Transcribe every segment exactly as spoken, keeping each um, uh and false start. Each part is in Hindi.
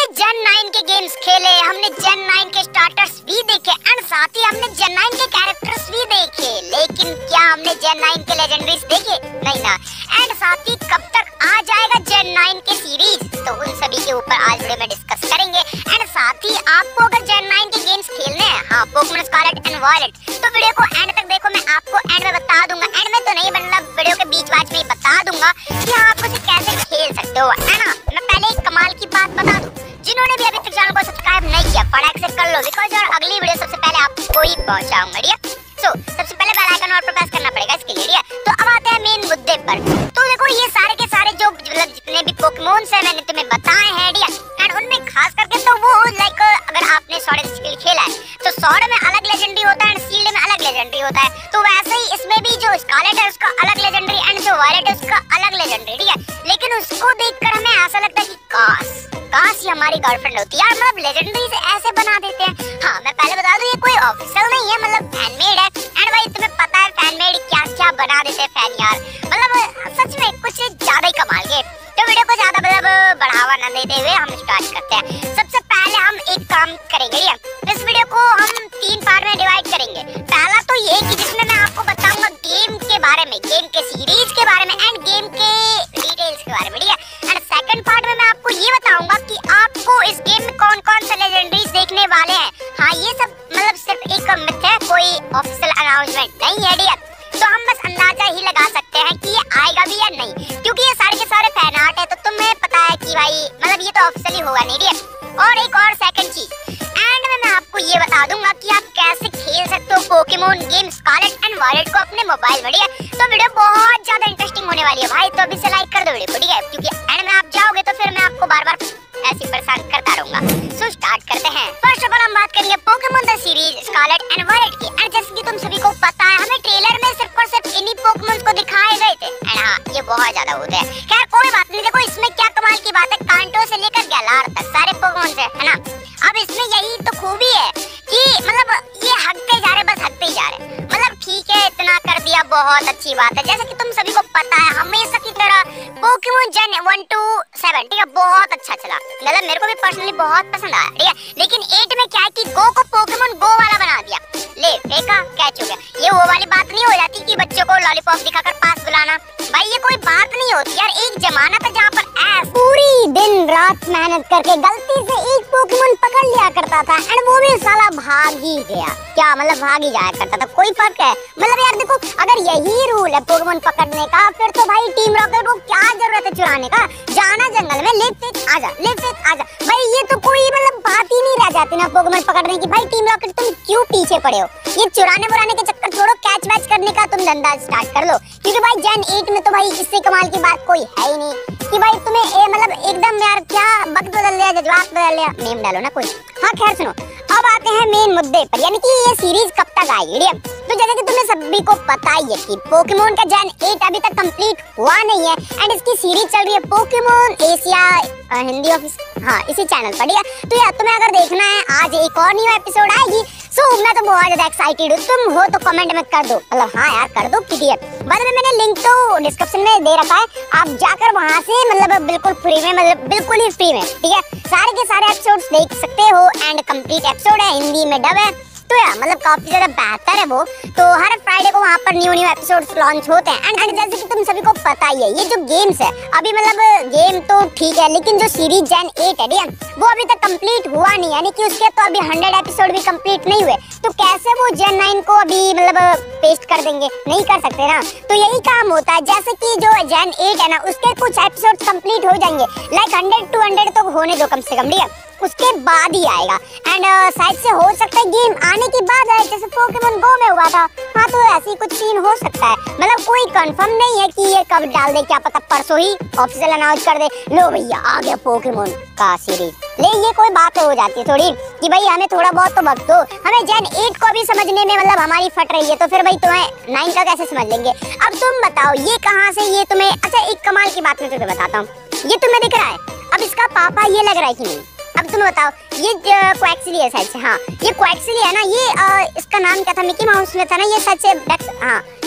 जेन नाइन के गेम्स खेले, हमने जेन नाइन के स्टार्टर्स भी देखे एंड साथ ही हमने जेन नाइन के कैरेक्टर्स भी देखे, लेकिन क्या हमने जेन नाइन के लेजेंडरीज देखे? नहीं ना। एंड साथ ही कब तक आ जाएगा जेन नाइन के सीरीज, तो उन सभी के ऊपर आज वीडियो में डिस्कस करेंगे। एंड साथ ही आपको अगर जेन नाइन के गेम्स खेलने हैं, हाँ पोकेमॉन स्कारलेट एंड वायलेट, तो वीडियो को एंड तक देखो। मैं आपको एंड में बता दूंगा, एंड में तो नहीं मतलब वीडियो के बीच बाज में बता दूंगा कि आप उसे कैसे खेल सकते हो, है ना। मैं पहले एक कमाल की बात बता दूं, जिन्होंने भी अभी तक चैनल को सब्सक्राइब नहीं किया फटाक से कर लो, बिकॉज़ और अगली वीडियो सबसे पहले आपको ही पहुंचाऊंगा। ठीक है, सो सबसे पहले बेल आइकन और पर प्रेस करना पड़ेगा इसके लिए। ठीक है, तो अब आते हैं मेन मुद्दे पर। तो देखो ये सारे के सारे जो मतलब जितने भी पोकेमॉन है मैंने तुम्हें बताए हैं, ठीक है, एंड उनमें खास करके तो वो लाइक अगर आपने स्वॉर्ड एंड शील्ड खेला है तो स्वॉर्ड में अलग लेजेंडरी होता है एंड शील्ड में अलग लेजेंडरी होता है, तो वैसे ही इसमें भी जो स्कारलेट है उसका अलग लेजेंडरी एंड जो वायलेट है उसका अलग लेजेंडरी। ठीक है, लेकिन उसको देखकर हमें ऐसा लगता है कि काश काश ये हमारी गर्लफ्रेंड होती यार, मतलब लेजेंडरी से ऐसे बना देते हैं। हाँ मैं पहले बता दूं ये कोई ऑफिशियल नहीं है, मतलब फैनमेड है। एंड भाई तुम्हें पता है फैनमेड क्या क्या बना देते हैं फैन यार, मतलब सच में कुछ ज्यादा ही कमाल के। तो वीडियो को ज्यादा मतलब बढ़ावा न देते हुए हम स्टार्ट करते हैं। सबसे पहले हम एक काम करेंगे, इस वीडियो को हम तीन पार्ट में डिवाइड करेंगे। पहला तो ये कि जिसमें मैं आपको बताऊंगा गेम के बारे में, गेम के सीरीज के बारे में एंड गेम के डिटेल्स के बारे में। ठीक है, एंड सेकंड पार्ट में मैं आपको ये बताऊंगा कि आपको इस गेम में कौन कौन से लेजेंडरीज देखने वाले हैं। हाँ ये सब मतलब सिर्फ एक मिथ है, कोई ऑफिशियल अनाउंसमेंट नहीं है। ठीक है, तो हम बस अंदाजा ही लगा सकते हैं कि ये आएगा भी या नहीं, क्योंकि ये सारे के सारे फैन आर्ट है, तो तुम्हें पता है कि भाई मतलब ये तो ऑफिशियली होगा नहीं। ठीक है, और एक और सेकंड चीज एंड में मैं आपको ये बता दूंगा कि आप कैसे खेल सकते हो Pokemon game Scarlet and Violet को अपने मोबाइल में। ठीक है, तो वीडियो बहुत ज्यादा इंटरेस्टिंग होने वाली है भाई, तो अभी से लाइक कर दो वीडियो को। ठीक है, क्योंकि एंड में आप जाओगे तो फिर मैं आपको बार बार ऐसी परेशान करता रहूंगा। सो स्टार्ट करते हैं। फर्स्ट ऑफ ऑल हम बात करेंगे Pokemon the series Scarlet and Violet की। एंड जैसे कि तुम सभी को पता है हमें ट्रेलर में सिर्फ और सिर्फ इन्हीं पोकेमॉन को दिखाए गए थे, एंड हाँ ये बहुत ज्यादा होते हैं। खैर कोई बात नहीं, देखो इसमें क्या कमाल की बात है, कांटो से लेकर गैलार तक सारे पोकेमॉन है, है ना। अब इसमें यही तो खूबी है कि मतलब ये हकते जा रहे, बस हकते ही जा रहे। मतलब ठीक है इतना कर दिया, बहुत अच्छी बात है। जैसे कि तुम सभी को पता है हमेशा की तरह Pokemon gen one two seven, ठीक है, बहुत अच्छा चला, मतलब मेरे को भी पर्सनली बहुत पसंद आया। ठीक है, लेकिन एट में क्या है कि गो को पोकेमॉन गो वाला बना दिया, ले फेंका कैच हो गया। ये वो वाली बात नहीं हो जाती कि बच्चों को लॉलीपॉप दिखाकर पास बुलाना, भाई ये कोई बात नहीं होती यार। एक जमाना था जहाँ पर ऐस पूरी दिन रात मेहनत करके गलती से एक पोकेमॉन पकड़ लिया करता था एंड वो भी साला भाग ही गया, क्या मतलब भाग ही जाया करता था, कोई फर्क है। मतलब यार देखो अगर यही रूल है पोकेमॉन पकड़ने का, फिर तो भाई टीम रॉकेट को क्या जरूरत है चुराने का, जाना जंगल में ले फेंक आजा, ले फेंक आजा, भाई ये तो कोई मतलब बात ही नहीं रह जाती ना पोकेमॉन पकड़ने की। भाई टीम रॉकेट तुम क्यों पीछे पड़े हो, ये चुराने बुराने के चक्कर छोड़ो, कैच वैच करने का तुम धंधा स्टार्ट कर लो, क्योंकि भाई जेन एट में तो भाई इससे कमाल की बात कोई है ही नहीं कि भाई तुम्हें ए, मतलब एकदम यार क्या वक्त बदल लिया, जज्बात बदल लिया, नेम डालो ना कोई। हाँ खैर सुनो, अब आते हैं मेन मुद्दे पर, यानी कि ये सीरीज कब तक आएगी। तो जैसे कि तुम्हें सभी को पता ही है कि पोकेमॉन का जेन एट अभी तक कंप्लीट हुआ नहीं है एंड इसकी सीरीज चल रही है पोकेमॉन एशिया हिंदी ऑफिस, हाँ इसी चैनल पर। ठीक है, तो यार तुम्हें अगर देखना है आज एक और न्यू एपिसोड आएगी, सो मैं तो बहुत ज्यादा एक्साइटेड हूँ। तुम हो तो कमेंट में कर दो, मतलब हाँ यार कर दो पीडीएफ, बाद में मैंने लिंक तो डिस्क्रिप्शन में दे रखा है, आप जाकर वहाँ से मतलब बिल्कुल फ्री में, मतलब बिल्कुल ही फ्री में, ठीक है, सारे के सारे एपिसोड्स देख सकते हो एंड कंप्लीट एपिसोड है, हिंदी में डब है, तो यार मतलब काफी ज्यादा बेहतर है वो। तो हर फ्राइडे को वहाँ पर न्यू न्यू एपिसोड्स लॉन्च होते हैं एंड एंड जैसे कि तुम सभी को पता ही है ये जो गेम्स है अभी मतलब गेम तो ठीक है, लेकिन जो सीरीज जेन एट है वो अभी तक कंप्लीट हुआ नहीं, यानी कि उसके तो अभी हंड्रेड एपिसोड भी कंप्लीट नहीं हुए, तो कैसे वो जेन नाइन को अभी मतलब पेस्ट कर देंगे, नहीं कर सकते ना। तो यही काम होता है, जैसे कि जो जेन एट है ना उसके कुछ एपिसोड कंप्लीट हो जाएंगे, लाइक हंड्रेड टू हंड्रेड तो होने दो कम से कम, ठीक है, उसके बाद ही आएगा एंड शायद से हो सकता है गेम आने के बाद आए, जैसे पोकेमॉन गो में हुआ था। हाँ तो ऐसी कुछ सीन हो सकता है, मतलब कोई कंफर्म नहीं है कि ये कब डाल दे, क्या पता परसों ही ऑफिशियल अनाउंस कर दे, लो भैया आ गया पोकेमॉन का सीरीज। ले ये कोई बात हो जाती है थोड़ी कि भाई हमें थोड़ा बहुत तो वक्त दो, हमें जेन एट को भी समझने में मतलब हमारी फट रही है, तो फिर भाई तुम्हें नाइन का कैसे समझ लेंगे। अब तुम बताओ ये कहाँ से ये तुम्हें, अच्छा एक कमाल की बात मैं तुम्हें बताता हूँ, ये तुम्हें दिख रहा है, अब इसका पापा ये लग रहा है कि नहीं, अब तुम बताओ ये क्वैक्सिली है शायद से, हाँ ये क्वैक्सिली है ना, ये आ, इसका नाम क्या था, मिकी माउस में था ना ये, सच है हाँ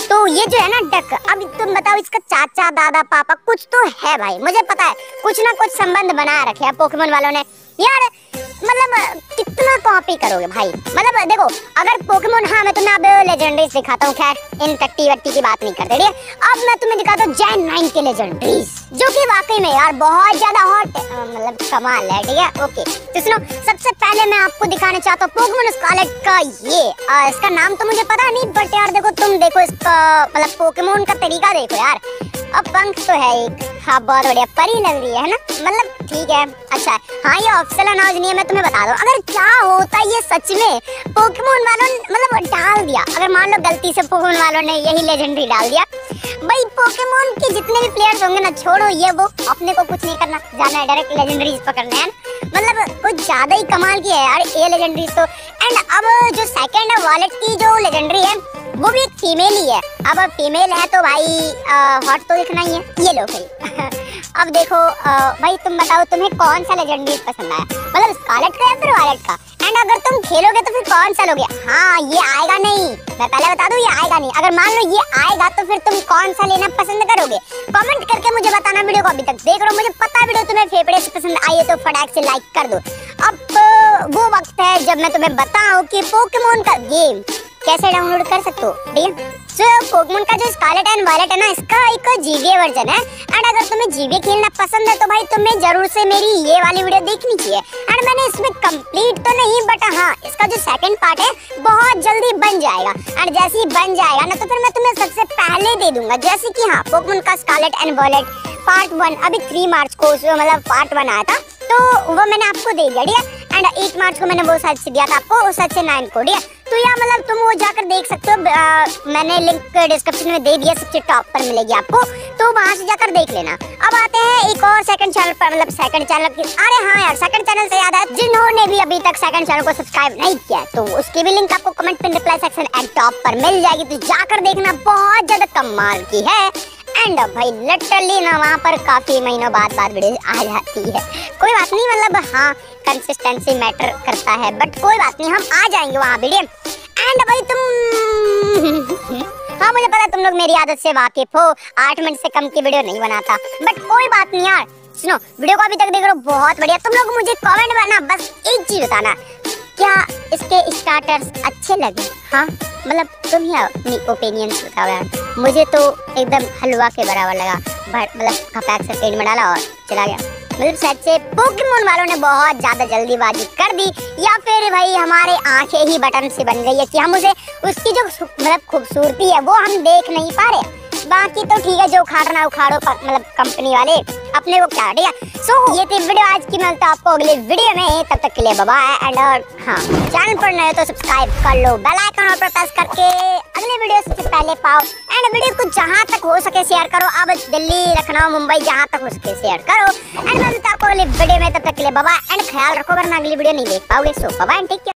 तो ये जो है ना डक, अब तुम बताओ इसका चाचा दादा पापा कुछ तो है भाई, मुझे पता है कुछ ना कुछ संबंध बना रखे हैं पोकेमोन वालों ने यार। मतलब कितना कॉपी करोगे भाई, मतलब देखो अगर पोकेमोन, हाँ मैं तुम्हें अब लेजेंडरीज दिखाता हूँ, खैर इन टट्टी वट्टी की बात नहीं करते, ठीक है। अब मैं तुम्हें दिखाता हूँ जेन नाइन के लेजेंडरीज, जो कि वाकई में यार बहुत ज्यादा हॉट मतलब कमाल है, ठीक है। ओके तो सुनो, सबसे पहले मैं आपको दिखाना चाहता हूँ पोकेमोन स्कारलेट का ये आ, इसका नाम तो मुझे पता नहीं, बट यार देखो तुम देखो इसका मतलब पोकेमोन का तरीका देखो यार। अब पंख तो है एक, हाँ बहुत बढ़िया, परी लग रही है ना, मतलब ठीक है अच्छा है। हाँ ये ऑफिशियल अनाउंस नहीं है, मैं तुम्हें बता दूं अगर क्या होता ये सच में पोकेमोन वालों ने मतलब डाल दिया, अगर मान लो गलती से पोकेमोन वालों ने यही लेजेंडरी डाल दिया, भाई पोकेमोन के जितने भी प्लेयर्स होंगे ना, छोड़ो ये वो, अपने को कुछ नहीं करना, जाना है डायरेक्ट लेजेंडरीज पकड़ने हैं, मतलब कुछ ज्यादा ही कमाल की है यार ये लेजेंडरीज तो। एंड अब जो सेकंड है वॉलेट की जो लेजेंडरी है वो भी एक फीमेल ही है। अब फीमेल है तो भाई हॉट तो दिखना ही है, ये लो भाई। अब देखो आ, भाई तुम बताओ तुम्हें कौन सा लेजेंडरी पसंद आया, मतलब स्कारलेट का या फिर वॉलेट का। एंड अगर तुम खेलोगे तो फिर कौन सा लोगे, हाँ ये आएगा नहीं, मैं पहले बता दूं ये आएगा नहीं, अगर मान लो ये आएगा तो फिर तुम कौन सा लेना पसंद करोगे, कमेंट करके मुझे बताना। वीडियो को अभी तक देख रहे हो, मुझे पता वीडियो तुम्हें फेफड़े से पसंद आई है तो फटाक से लाइक कर दो। अब वो वक्त है जब मैं तुम्हें बताऊं कि पोकेमोन का गेम कैसे डाउनलोड कर सकते हो, ठीक है। सो पोकेमोन का जो स्कारलेट एंड वायलेट है ना, इसका एक जीबीए वर्जन है। एंड अगर तुम्हें जीबीए खेलना पसंद है तो भाई तुम्हें जरूर से मेरी ये वाली वीडियो देखनी चाहिए। एंड मैंने इसमें कंप्लीट तो नहीं, बट हाँ इसका जो सेकंड पार्ट है बहुत जल्दी बन जाएगा। एंड जैसे ही बन जाएगा ना तो फिर मैं तुम्हें सबसे पहले दे दूंगा, जैसे कि हाँ पोकेमोन का Scarlet and Violet part one अभी थ्री मार्च को मतलब पार्ट वन आया था, तो वो मैंने आपको दे दिया, ठीक है। एंड एट मार्च को मैंने वो साइड से दिया था आपको, उस साइड से नाइन को, ठीक है। तो यार मतलब तुम वो जाकर देख सकते हो, आ, मैंने लिंक डिस्क्रिप्शन में दे दिया, सबसे टॉप पर मिलेगी आपको, तो वहां से जाकर देख लेना। अब आते हैं एक और सेकंड चैनल पर, मतलब सेकंड चैनल की, अरे हाँ यार सेकंड चैनल से याद है, जिन्होंने भी अभी तक सेकंड चैनल को सब्सक्राइब नहीं किया तो उसकी भी लिंक आपको comment pin reply section and top पर मिल जाएगी, तो जाकर देखना, बहुत ज्यादा कमाल की है। एंड भाई लिटरली ना वहाँ पर काफी महीनों बाद बाद वीडियो आ जाती है, कोई बात नहीं, मतलब हाँ कंसिस्टेंसी मैटर करता है, बट कोई बात नहीं, हम आ जाएंगे वहाँ वीडियो। एंड भाई तुम हाँ मुझे पता तुम लोग मेरी आदत से वाकिफ हो, आठ मिनट से कम की वीडियो नहीं बनाता, बट कोई बात नहीं यार। सुनो वीडियो को अभी तक देख रहे हो, बहुत बढ़िया। तुम लोग मुझे कमेंट करना, बस एक चीज बताना, क्या इसके स्टार्टर्स अच्छे लगे, हाँ मतलब तुम ही अपनी ओपिनियंस बताओ यार। मुझे तो एकदम हलवा के बराबर लगा, मतलब खपाक से पेट में डाला और चला गया, मतलब सच से पोकेमोन वालों ने बहुत ज्यादा जल्दीबाजी कर दी, या फिर भाई हमारे आंखें ही बटन से बन गई है कि हम उसे उसकी जो मतलब खूबसूरती है वो हम देख नहीं पा रहे। बाकी तो ठीक है, जो उखाड़ना उखाड़ो, मतलब कंपनी वाले अपने को क्या, ठीक है। सो ये थी वीडियो आज की, मिलता है आपको अगले वीडियो में, तब तक के लिए बाय बाय। एंड और हाँ चैनल पर नए तो सब्सक्राइब कर लो, बेल आइकन पर प्रेस करके अगले वीडियो सबसे पहले पाओ। एंड वीडियो को जहाँ तक हो सके शेयर करो, अब दिल्ली लखनऊ मुंबई जहाँ तक हो सके शेयर करो। एंड मिलता है आपको अगले वीडियो में, तब तक के लिए बाय बाय। एंड ख्याल रखो वरना अगली वीडियो नहीं देख पाओगे। So bye bye, take care.